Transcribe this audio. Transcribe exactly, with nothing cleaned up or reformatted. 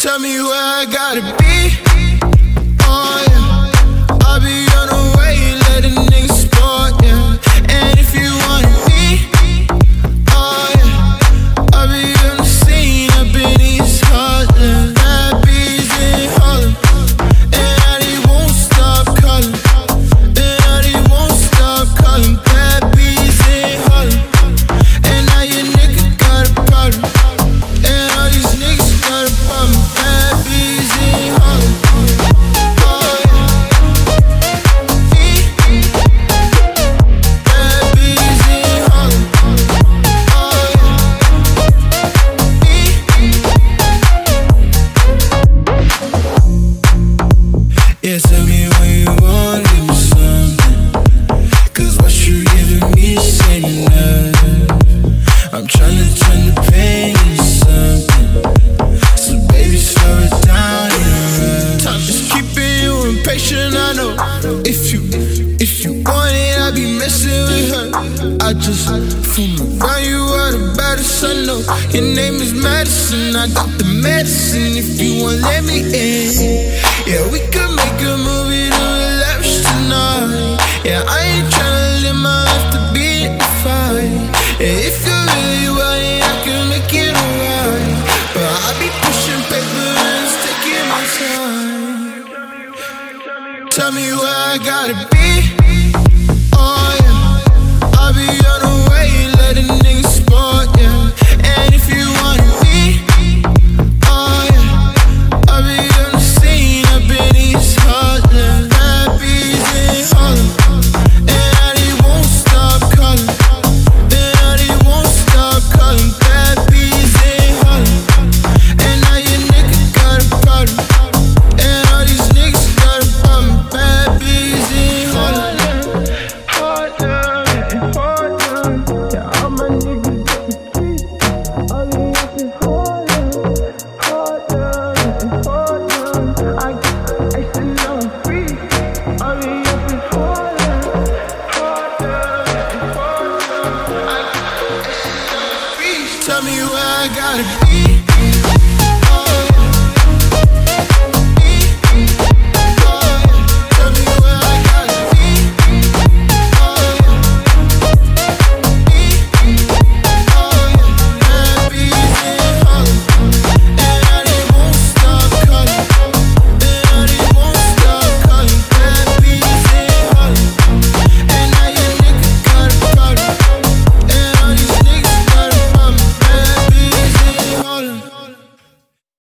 Tell me where I gotta be. Oh yeah, I'll be on the way, let a nigga sport, yeah. And if you want me, oh yeah, I'll be on the scene up in East Harlem. Bad bees in Harlem, and I they won't stop calling, and I they won't stop calling. Bad bees in Harlem, and now your nigga got a problem, and all these niggas got a problem. Bad bees in Harlem. Yeah, tell me what you want, give me something, cause what you giving me is ain't enough. I'm tryna turn the pain into something, so baby slow it down and time is keeping you impatient, I know. If you, if you want it, I be messing with her. I just fool around, you are the baddest I know. Your name is Madison, I got the medicine. If you want, let me in. Yeah, we could make a movie to relax tonight. Yeah, I ain't tryna live my life to be in the fight. Yeah, if you really want it, I can make it alright. But I be pushing paper and it's taking my time. Tell me where I gotta be. Oh yeah, I'll be